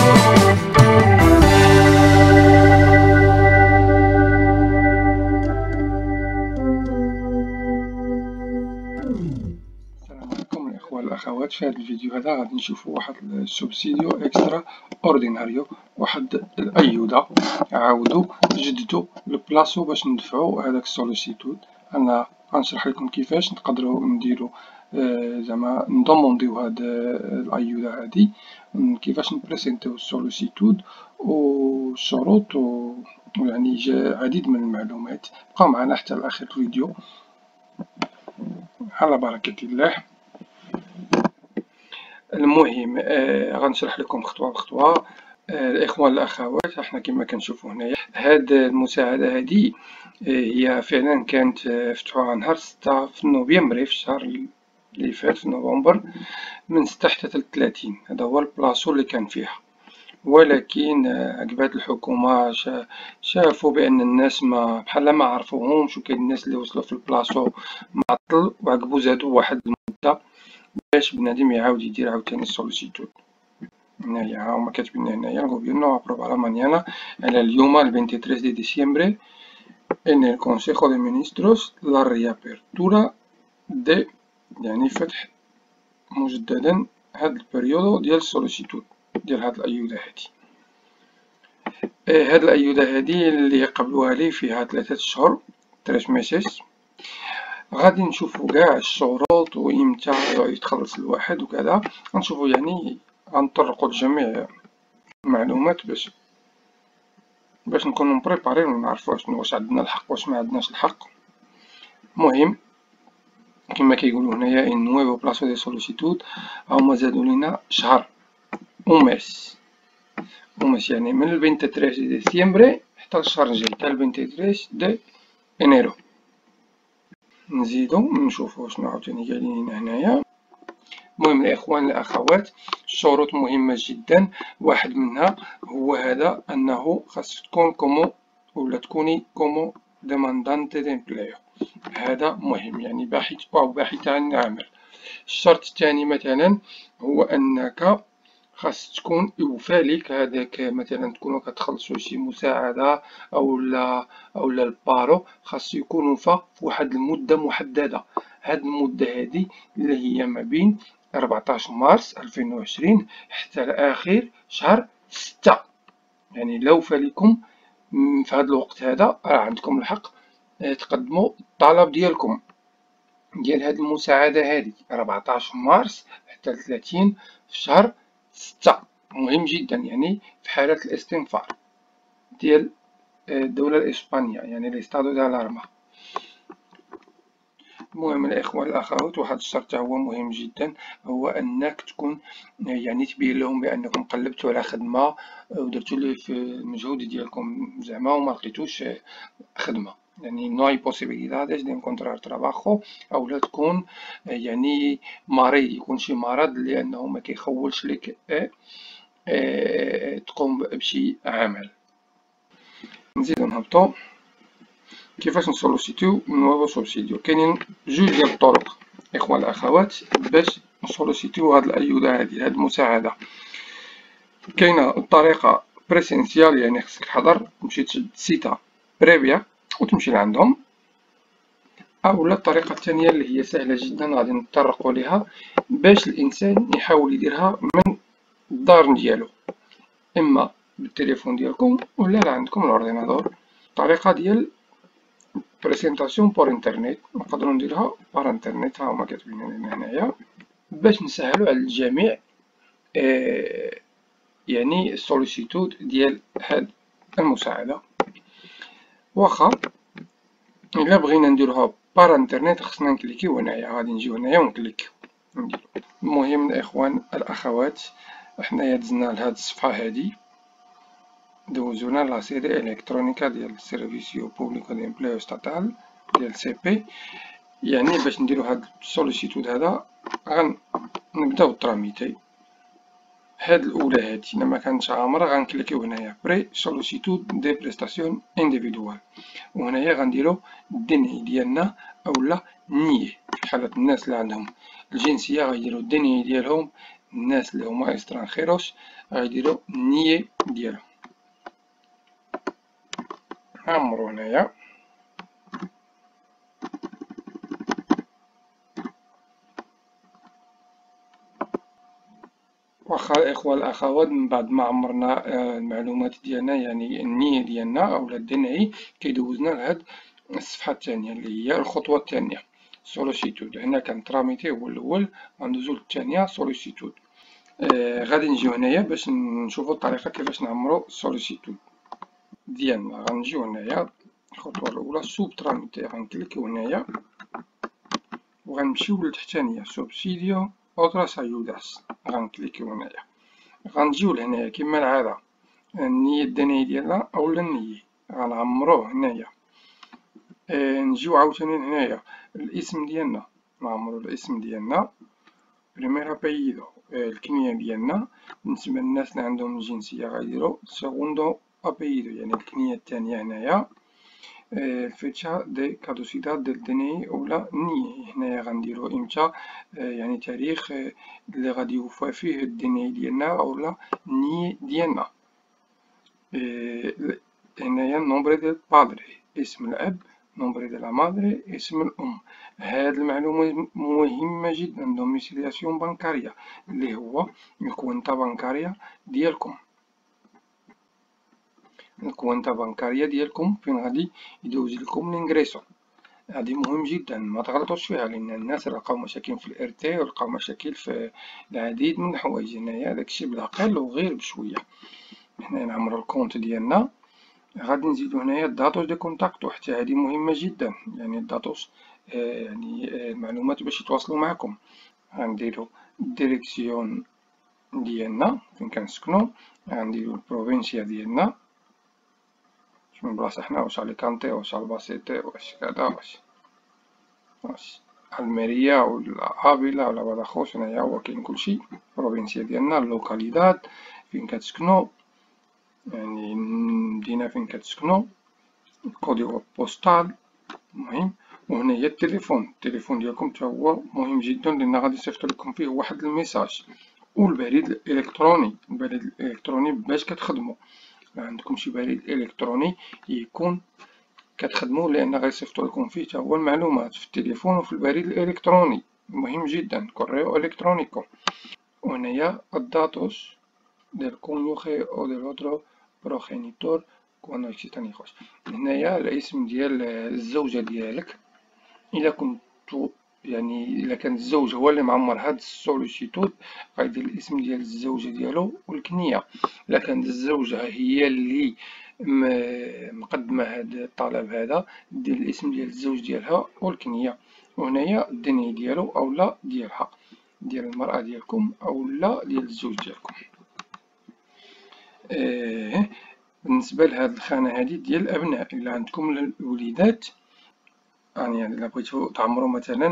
والأخوات، في هذا الفيديو هذا غادي نشوفوا واحد السوبسيديو اكسترا اورديناريو، واحد الأيودة عاودوا جددوا البلاصو باش ندفعوا هذاك السوليسيتود. انا غنشرح لكم كيفاش نقدروا نديروا زعما ندومونديو هاد الأيودة هادي، كيفاش نبريسنتيو السوليسيتود والشروط ويعني عديد من المعلومات. بقاو معنا حتى لآخر الفيديو على بركة الله. المهم غنشرح لكم خطوه بخطوه. الاخوان الاخوات، احنا كما كنشوفوا هنايا هاد المساعده هذه هي فعلا كانت فتحوها نهار 6 في نوفمبر، في الشهر اللي فات في نوفمبر، من 6 حتى 30. هذا هو البلاصو اللي كان فيها. ولكن عقبات الحكومه شافوا بان الناس ما بحال ما عرفوهمش، وكاين الناس اللي وصلوا في البلاصو معطل، وعقبو زادوا واحد المده باش بنادم يعاود يدير عاوتاني السوليسيتود. هنايا ها هما كاتبين هنايا الغوبيرنو ابروفا مانيانا على اليوم 23 دي ديسمبر ان الكونسيجو دي مينيستروس لا ريابيرتورا دي، يعني فتح مجددا هاد البريودو ديال السوليسيتود ديال هاد الايودة هادي. هاد الايودة هادي اللي قبلوها لي فيها 3 شهور 3 ميسيس. غادي نشوفو كاع الشروط وإمتى يتخلص الواحد وكذا، غنشوفو يعني غنطرقو لجميع المعلومات باش نكونو مبريبارين ونعرفو واش عندنا الحق واش ما عندناش الحق. المهم كما كيقولو هنايا ان نويفو بلاصو دي سوليسيتود، هما زادو لينا شهر وماس يعني من 23 ديسمبر حتى الشهر الجاي حتى 23 دي انيرو. نزيدو نشوفو شنو عاوتاني قايلين هنايا. المهم الاخوان الاخوات، الشروط مهمه جدا. واحد منها هو هذا، انه خاص تكون كومو ولا تكوني كومو ديماندانتي ديمبليو. هذا مهم، يعني باحث او باحثه عن عمل. الشرط الثاني مثلا هو انك خاص تكون يوفالك هذاك، مثلا تكونوا كتخلصوا شي مساعده اولا البارو، خاص يكون وفى في واحد المده محدده. هاد المده هذه اللي هي ما بين 14 مارس 2020 حتى لاخر شهر 6. يعني لو فالكم في هذا الوقت هذا راه عندكم الحق تقدموا الطلب ديالكم ديال هاد المساعده هذه 14 مارس حتى 30 في شهر 6. مهم جدا، يعني في حالة الاستنفار ديال الدولة الإسبانية، يعني الاستادو ديال الارما. المهم الإخوة الأخوات، واحد الشرط هو مهم جدا، هو أنك تكون يعني تبين لهم بأنكم قلبتوا على خدمة ودرتوا لي في المجهود ديالكم زعما وما لقيتوش خدمة، يعني no hay posibilidades de encontrar trabajo، أو لا تكون يعني مريض، يكون شي مرض لأنه ما كيخولش لك تقوم بشي عمل. نزيدو نهبطو كيفاش نسوليسيتيو نوفو سوبسيديو. كاينين جوج ديال الطرق اخوان الاخوات باش نسوليسيتيو هاد الايودة هادي، هاد المساعدة. كاينة الطريقة بريسينسيال، يعني خصك تحضر تمشي تشد سيتا بريفيا وتمشي لعندهم، اولا الطريقة الثانية اللي هي سهلة جدا غادي نتطرقوا ليها باش الانسان يحاول يديرها من الدار ديالو، اما بالتليفون ديالكم ولا عندكم الاوردينادور. الطريقه ديال بريزونطاسيون بور انترنيت نقدروا نديرها بار انترنيت، ها هما كاتبين لنا هنايا باش نسهلوا على الجميع يعني السوليسيتود ديال هاد المساعده. واخا الا بغينا نديروها بار انترنيت خصنا نكليكيو هنايا، غادي نجيو هنايا ونكليكيو نديرو. المهم الاخوان الاخوات، حنايا دزنا لهاد الصفحه هادي، دوزونا لا سيدي الكترونيكا ديال السيرفيسيو بوبليكو دي امبليو ستاتال ديال سي بي. يعني باش نديرو هاد السوليسيتود هذا غنبداو التراميتي. هاد الاولى هادي ما كانتش عامره، غنكليكيو هنايا بري سوليسيتود دي بريستاسيون انديفيدوال، وهنايا غنديرو الدي ديالنا اولا نيه. في حاله الناس اللي عندهم الجنسيه غيديرو الدي ديالهم الناس اللي هما استرانخيروس غيديرو النية ديالهم. نعمرو هنايا واخا الإخوة الأخوات، من بعد ما عمرنا المعلومات ديالنا يعني النية ديالنا أولا الدنعي، كيدوزنا لهاد الصفحة الثانية اللي هي الخطوة الثانية سوليسيتود. هنا كان تراميتي هو الأول، غندوزو للثانية سوليسيتود. غادي نجيو هنايا باش نشوفو الطريقة كيفاش نعمرو سوليسيتود ديالنا. غنجيو هنايا الخطوة الأولى سوب تراميتي، غنكليكيو هنايا وغنمشيو للتحتانية سوبسيديو أوتراس أيوداس، غنكليكيو هنايا. غنجيو لهنايا كيما العادة النية الدنيا ديالنا أولا النية غنعمروه هنايا. نجيو عاوتاني هنايا الاسم ديالنا، نعمرو الاسم ديالنا بريمير ابيدو، الكنية ديالنا. بالنسبة للناس اللي عندهم الجنسية غيديرو سيغوندو ابيدو يعني الكنية الثانية هنايا. الفيتشا دي كادوسيداد ديال الدني أولا النية، هنايا غنديرو إمتى يعني تاريخ اللي غادي يوفى فيه الدني ديالنا أولا النية ديالنا. هنايا نومبري ديال بادري اسم الأب، نومبري ديال لا مادري اسم الأم. هاد المعلومة مهمة جدا، دوميسيلياسيون بانكاريا اللي هو الكونتا بانكاريا ديالكم. الكونتا بانكاريا ديالكم فين غادي يدوز لكم الانغريسو، هادي مهم جدا ما تغلطوش فيها، لان الناس لقاو مشاكل في الارتي ولقاو مشاكل في العديد من الحوايج. هنايا داكشي بالعقل وغير بشويه. هنا نعمرو الكونت ديالنا، غادي نزيدو هنايا الداتوس دي كونتاكتو، حتى هادي مهمه جدا يعني الداتوس يعني المعلومات باش يتواصلوا معكم. غنديرو الديريكسيون ديالنا فين كنسكنو، غنديرو البروفينسيا ديالنا من بلاصة حنا، واش أليكانتي واش الباسيتي واش كذا واش الميريا ولا افيلا ولا باداخوس. هنايا هو كاين كلشي. البروفينسيا ديالنا، اللوكاليداد فين كتسكنو يعني المدينة فين كتسكنو، الكوديغو بوستال مهم. وهنايا التليفون ديالكم تا هو مهم جدا، لأن غادي يصيفط لكم فيه واحد الميساج. والبريد الإلكتروني باش كتخدمو، عندكم شي بريد إلكتروني يكون كتخدمو، لأن غيصيفطو لكم فيه تا هو المعلومات في التليفون وفي البريد الإلكتروني، مهم جدا كوريو إلكترونيكو. وهنايا الداتوس del cónyuge o del otro progenitor cuando existan hijos. هنايا الاسم ديال الزوجة ديالك، إلا كنتو يعني إلا كان الزوج هو اللي معمر هاد السوليسيتود غيدير الاسم ديال الزوجة ديالو والكنية. إلا كانت الزوجة هي اللي مقدمة هاد الطلب هذا دير الاسم ديال الزوج ديالها والكنية. وهنايا الدني ديالو أولا ديالها، ديال المرأة ديالكم أولا ديال الزوج ديالكم. بالنسبة لهاد الخانة هادي ديال الأبناء، إلا عندكم الوليدات يعني إلا بغيتو تعمرو مثلا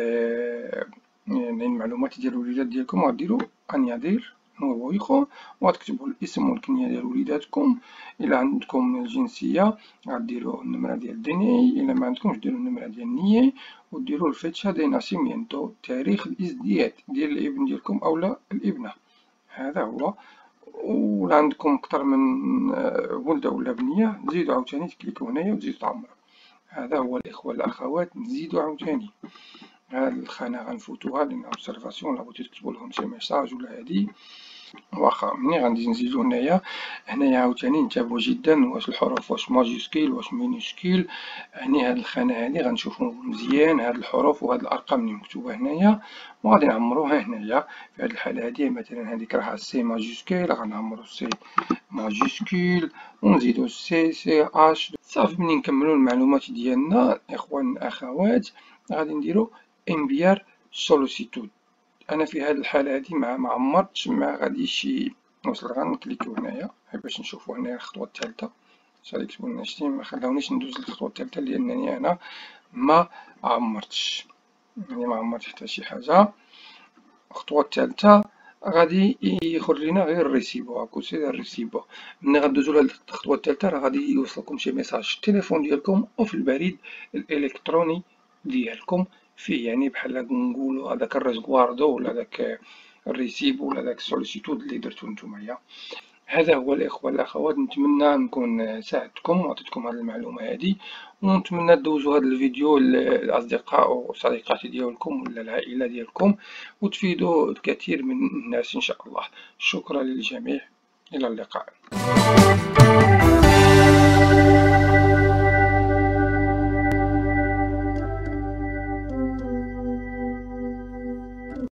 يعني المعلومات ديال الوليدات ديالكم، غديرو أنيادير نوفو هيخو وغتكتبو الاسم والكنية ديال وليداتكم. إلا عندكم الجنسية غديرو النمرة ديال الدي، إلا معندكمش ديرو النمرة ديال النية وديرو الفيتشا دي ناسيمينتو، تاريخ الإزدياد ديال الابن ديالكم أولا الابنة. هذا هو. ولا عندكم أكثر من ولد ولا بنية تزيدو عاوتاني تكليكو هنايا وتزيدو تعمرو. هذا هو الإخوة الأخوات. نزيدو عاوتاني هاد الخانة غنفوتوها لأن أوبسيرفاسيون، لا بغيتو تكتبو لهم شي ميساج ولا هادي واخا. ملي غادي نزيدو هنايا عاوتاني نتابعو جدا واش الحروف واش ماجيسكيل واش مينيسكيل. يعني هاد الخانة هادي غنشوفو مزيان هاد الحروف وهاد الأرقام اللي مكتوبة هنايا وغادي نعمروها هنايا. في هاد الحالة هادي مثلا هاديك راها سي ماجيسكيل، غنعمرو سي ماجيسكيل ونزيدو سي اش صافي. ملي نكملو المعلومات ديالنا إخوان الأخوات غادي نديرو انبيار سوليسيتود. انا في هذه الحاله هذه ما عمرتش، ما غاديش نوصل. غنكليكيو هنايا باش نشوفو هنايا الخطوه الثالثه. سيليكسيوني شتي ما خلاونيش ندوز للخطوه الثالثه لانني انا ما عمرتش، يعني ما عمرت حتى شي حاجه. الخطوه الثالثه غادي يخرج لينا غير الريسيبو، هاكو سي الريسيبو. ملي غدوزو للخطوه الثالثه راه غادي يوصلكم شي ميساج في التليفون ديالكم او في البريد الالكتروني ديالكم فيه، يعني بحال نقولوا هذاك الريزغواردو ولا داك الريسيب ولا داك السوليسيتود اللي درتو نتومايا. هذا هو الإخوة الأخوات، نتمنى نكون ساعدتكم وعطيتكم هذه المعلومة هذه، ونتمنى دوزوا هذا الفيديو للأصدقاء وصديقات ديالكم ولا العائلة ديالكم، وتفيدوا الكثير من الناس إن شاء الله. شكرا للجميع، إلى اللقاء.